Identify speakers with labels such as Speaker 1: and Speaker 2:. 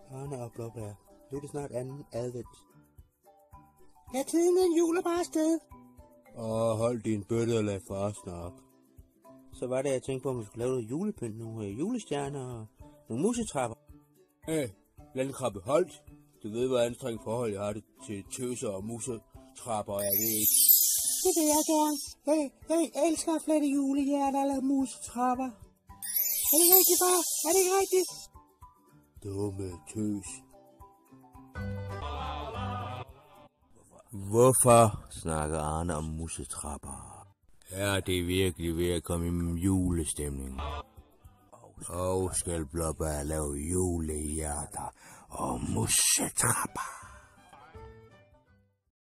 Speaker 1: Arne og Blåbær. Nu er det snart anden advent. Ja, tiden er en jul er bare afsted. Hold din bøtte og lad far snakke. Så var det, jeg tænkte på, om vi skulle lave noget julepynt, nogle julestjerner og nogle musetrapper. Hey, landkrabbe holdt. Du ved, hvor anstrengt forhold jeg har det til tøser og musetrapper, og jeg ved ikke. Det vil jeg gerne. Jeg elsker at flette julehjerter eller musetrapper. Er det ikke rigtigt, far? Er det ikke rigtigt? Dumme tøs. Hvorfor snakker Arne om musetrapper? Ja, det er virkelig ved at komme i julestemning. Og skal Blåbær lave julehjerter og musetrapper.